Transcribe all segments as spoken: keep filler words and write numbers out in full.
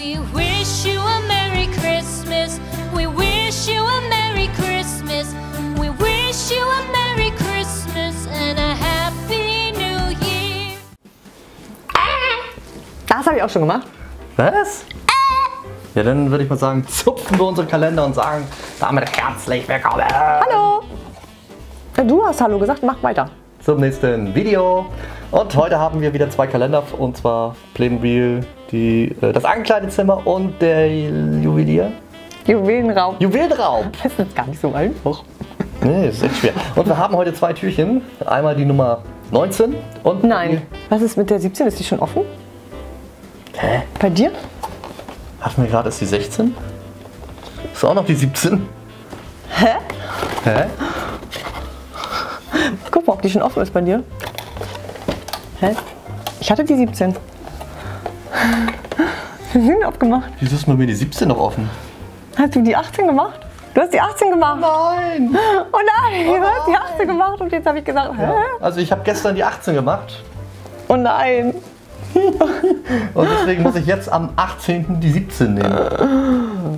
We wish you a Merry Christmas. We wish you a Merry Christmas. We wish you a Merry Christmas and a Happy New Year. Das habe ich auch schon gemacht. Was? Ja, dann würde ich mal sagen, zupfen wir unsere Kalender und sagen damit herzlich willkommen. Hallo. Ja, du hast Hallo gesagt, mach weiter. Zum nächsten Video. Und heute haben wir wieder zwei Kalender, und zwar Playmobil, die, äh, das Ankleidezimmer und der Juwelier. Juwelenraum. Juwelenraum. Das ist jetzt gar nicht so einfach. Nee, das ist echt schwer. Und wir haben heute zwei Türchen. Einmal die Nummer neunzehn und... Nein. Was ist mit der siebzehn? Ist die schon offen? Hä? Bei dir? Hatten wir gerade, ist die sechzehn? Ist auch noch die siebzehn? Hä? Hä? Guck mal, ob die schon offen ist bei dir. Hä? Ich hatte die siebzehn. Wir sind aufgemacht. Wieso ist bei mir die siebzehn noch offen? Hast du die achtzehn gemacht? Du hast die achtzehn gemacht. Nein! Oh nein, du hast die achtzehn gemacht und jetzt habe ich gesagt, hä? Ja. Also ich habe gestern die achtzehn gemacht. Oh nein. Und deswegen muss ich jetzt am achtzehnten die siebzehn nehmen.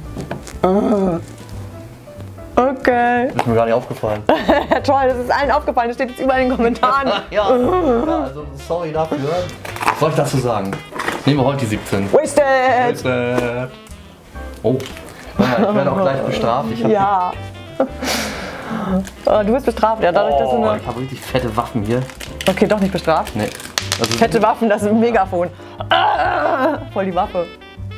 Okay. Ist mir gar nicht aufgefallen. Toll, das ist allen aufgefallen, das steht jetzt überall in den Kommentaren. Ja, ja, also sorry dafür. Was soll ich dazu sagen? Nehmen wir heute die siebzehn. Wasted! Wasted. Oh, ich werde auch gleich bestraft. Ich hab Ja. Oh, du wirst bestraft, ja, dadurch, dass du oh, eine... ich habe richtig fette Waffen hier. Okay, doch nicht bestraft. Nee. Also Fette Waffen, das ist ein Megafon. Ah, voll die Waffe.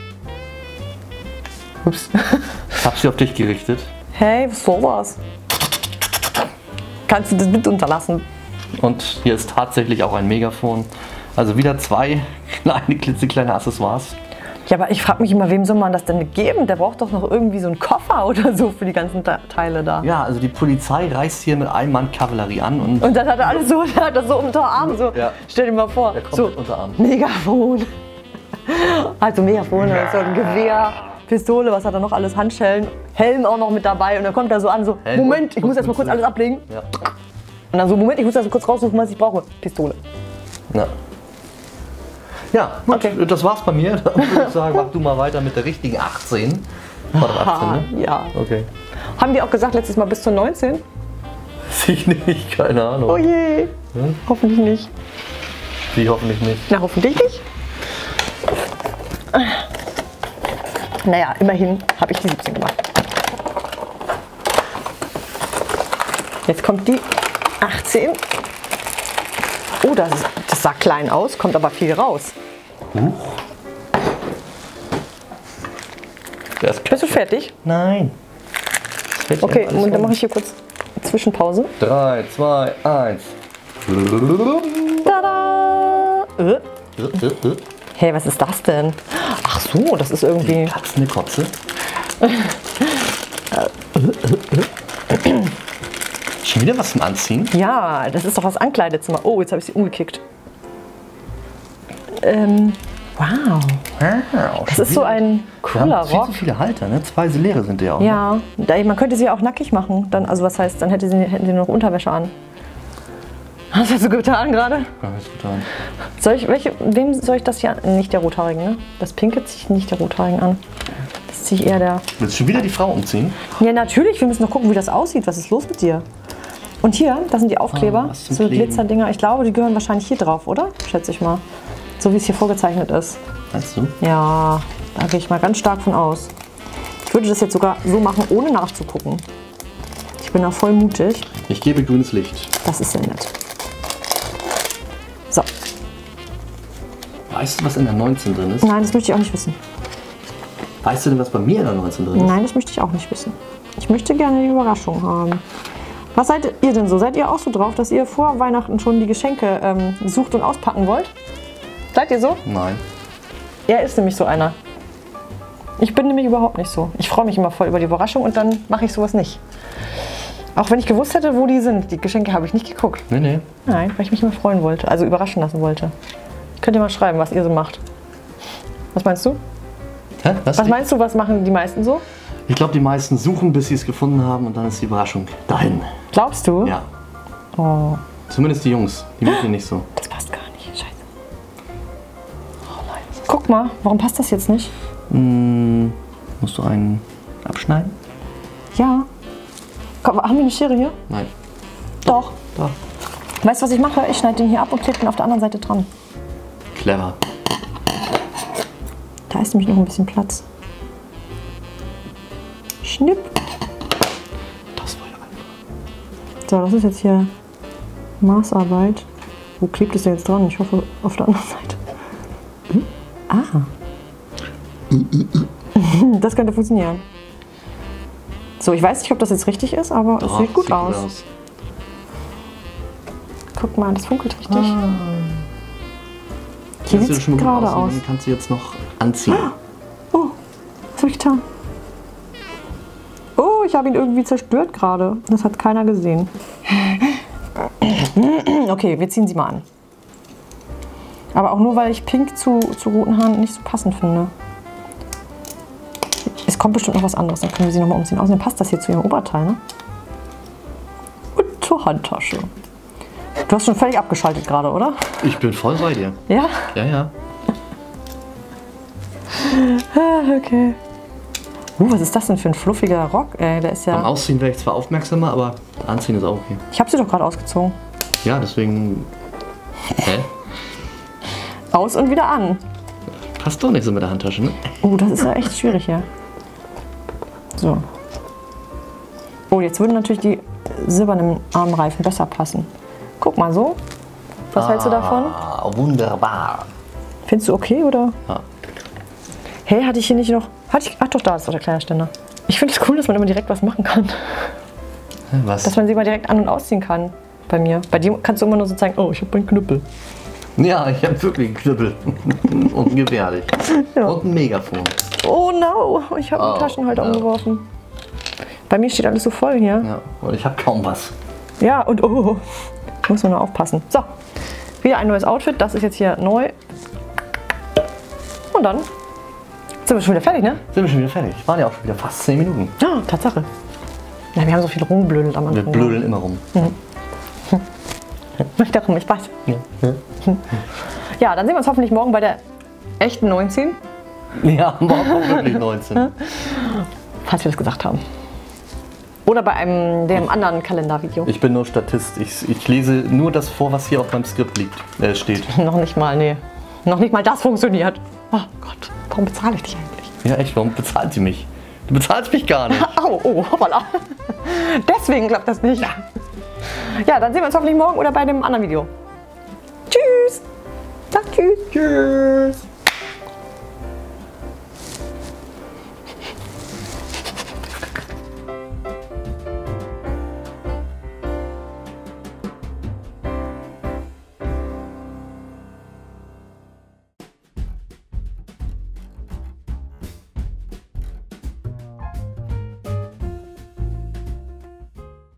Ups. Ich habe sie auf dich gerichtet. Hey, was soll das? Kannst du das bitte unterlassen? Und hier ist tatsächlich auch ein Megafon. Also wieder zwei kleine, klitzekleine Accessoires. Ja, aber ich frage mich immer, wem soll man das denn geben? Der braucht doch noch irgendwie so einen Koffer oder so für die ganzen Teile da. Ja, also die Polizei reist hier mit einem Mann Kavallerie an und Und dann hat er alles so, der hat das so unter Arm. So. Ja. Stell dir mal vor. der kommt So, mit Unterarm. Megafon. Also Megafon, so ein Gewehr, Pistole, was hat er noch alles? Handschellen, Helm auch noch mit dabei. Und dann kommt er so an, so, Helm Moment, und ich muss jetzt mal kurz alles ablegen. Ja. Und dann so, Moment, ich muss das kurz raussuchen, was ich brauche. Pistole. Ja. Ja, gut, Okay. das war's bei mir. Dann würde ich sagen, mach du mal weiter mit der richtigen achtzehn. War das achtzehn, ne? Ja. Okay. Haben die auch gesagt, letztes Mal bis zur neunzehn? Weiß ich nicht, keine Ahnung. Oh je. Hm? Hoffentlich nicht. Die hoffentlich nicht. Na, hoffentlich nicht. Naja, immerhin habe ich die siebzehn gemacht. Jetzt kommt die achtzehn. Oh, das, ist, das sah klein aus, kommt aber viel raus. Huch. Der ist Bist du fertig? Nein. Das fällt Okay, ja alles und dann rum. mache ich hier kurz Zwischenpause. drei, zwei, eins. Tada! Äh. Äh, äh, äh. Hey, was ist das denn? Ach so, das ist irgendwie... Katzen eine Kotze. Schon wieder was zum Anziehen? Ja, das ist doch das Ankleidezimmer. Oh, jetzt habe ich sie umgekickt. Ähm, wow. Wow, Das ist so ein cooler Viel Rock. zu viele Halter, ne? Zwei leere sind die auch. Ne? Ja, da- man könnte sie auch nackig machen. Dann, also was heißt, dann hätte sie, hätten sie nur noch Unterwäsche an. Was hast du getan gerade? Ja, ist getan. Soll ich, welche, wem soll ich das hier an? Nicht der Rothaarigen, ne? Das Pinke ziehe ich nicht der Rothaarigen an. Das ziehe ich eher der... Willst du schon wieder die Frau umziehen? Ja, natürlich, wir müssen noch gucken, wie das aussieht. Was ist los mit dir? Und hier, das sind die Aufkleber, Ah, was zum so Kleben. Glitzerdinger. Ich glaube, die gehören wahrscheinlich hier drauf, oder? Schätze ich mal. So wie es hier vorgezeichnet ist. Meinst du? Ja, da gehe ich mal ganz stark von aus. Ich würde das jetzt sogar so machen, ohne nachzugucken. Ich bin da voll mutig. Ich gebe grünes Licht. Das ist sehr nett. So, Weißt du, was in der neunzehn drin ist? nein, das möchte ich auch nicht wissen. Weißt du denn, was bei mir in der neunzehn drin ist? Nein, das möchte ich auch nicht wissen. Ich möchte gerne die Überraschung haben. Was seid ihr denn so? Seid ihr auch so drauf, dass ihr vor Weihnachten schon die Geschenke ähm, sucht und auspacken wollt? Seid ihr so? Nein. Er ist nämlich so einer. Ich bin nämlich überhaupt nicht so. Ich freue mich immer voll über die Überraschung und dann mache ich sowas nicht. Auch wenn ich gewusst hätte, wo die sind. Die Geschenke habe ich nicht geguckt. Nee, nee. Nein, weil ich mich immer freuen wollte. Also überraschen lassen wollte. Könnt ihr mal schreiben, was ihr so macht. Was meinst du? Hä? Was? Was meinst du, was machen die meisten so? Ich glaube, die meisten suchen, bis sie es gefunden haben und dann ist die Überraschung dahin. Glaubst du? Ja. Oh, Zumindest die Jungs. Die machen nicht so. das passt gar nicht. Scheiße. Oh nein. Guck, Guck mal, warum passt das jetzt nicht? Hm, musst du einen abschneiden? Ja. Komm, haben wir eine Schere hier? Nein. Doch. Da. Weißt du, was ich mache? Ich schneide den hier ab und klebe den auf der anderen Seite dran. Clever. Da ist nämlich noch ein bisschen Platz. Schnipp. Das war ja einfach. So, das ist jetzt hier Maßarbeit. Wo klebt es denn jetzt dran? Ich hoffe, auf der anderen Seite. Hm? Ah. Das könnte funktionieren. So, ich weiß nicht, ob das jetzt richtig ist, aber es Doch, sieht gut sieht aus. Gut aus. Guck mal, das funkelt richtig. Ah. Hier Das sieht sieht schon es gut gerade aus. Und aus. dann kannst du jetzt noch anziehen. Oh, was habe ich getan? Oh, ich habe ihn irgendwie zerstört gerade. Das hat keiner gesehen. Okay, wir ziehen sie mal an. Aber auch nur, weil ich Pink zu, zu roten Haaren nicht so passend finde. Es kommt bestimmt noch was anderes, dann können wir sie nochmal umziehen. Außerdem passt das hier zu ihrem Oberteil, ne? Und zur Handtasche. Du hast schon völlig abgeschaltet gerade, oder? Ich bin voll bei dir. Ja? Ja, ja. Ah, okay. Uh, was ist das denn für ein fluffiger Rock? Ey, der ist Beim ja... Ausziehen wäre ich zwar aufmerksamer, aber Anziehen ist auch okay. Ich habe sie doch gerade ausgezogen. Ja, deswegen. Hä? Aus und wieder an. Passt doch nicht so mit der Handtasche, ne? Oh, das ist ja echt schwierig hier. So. Oh, jetzt würden natürlich die silbernen Armreifen besser passen. Guck mal so. Was hältst du davon? Ah, wunderbar. Findest du okay, oder? Ja. Hey, hatte ich hier nicht noch... Hatte ich, ach doch, da ist doch der Kleiderständer. Ich finde es cool, dass man immer direkt was machen kann. Was? Dass man sie mal direkt an- und ausziehen kann. Bei mir. Bei dir kannst du immer nur so zeigen, oh, ich habe meinen Knüppel. Ja, ich habe wirklich einen Knüppel. Und ein Gewehr. Ja. Und ein Megafon. Oh no, ich habe einen Oh, Taschenhalter ja. umgeworfen. Bei mir steht alles so voll hier. Ja, und ich habe kaum was. Ja, und oh, muss man nur aufpassen. So, wieder ein neues Outfit. Das ist jetzt hier neu. Und dann sind wir schon wieder fertig, ne? Sind wir schon wieder fertig? Waren ja auch schon wieder fast zehn Minuten. Ja, Tatsache. Na, wir haben so viel rumblödelt am Wir Anfang. blödeln immer rum. Ich dachte, ich weiß. Ja, dann sehen wir uns hoffentlich morgen bei der echten neunzehn. Ja, morgen auch wirklich neunzehn. Falls wir das gesagt haben. Oder bei einem dem anderen Kalendervideo. Ich bin nur Statist. Ich, ich lese nur das vor, was hier auf meinem Skript liegt, äh, steht. Noch nicht mal, nee. Noch nicht mal das funktioniert. Oh Gott, warum bezahle ich dich eigentlich? Ja, echt, warum bezahlt sie mich? Du bezahlst mich gar nicht. Au, oh, hoppala. Deswegen klappt das nicht. Ja, dann sehen wir uns hoffentlich morgen oder bei dem anderen Video. Tschüss. Sag tschüss. Tschüss.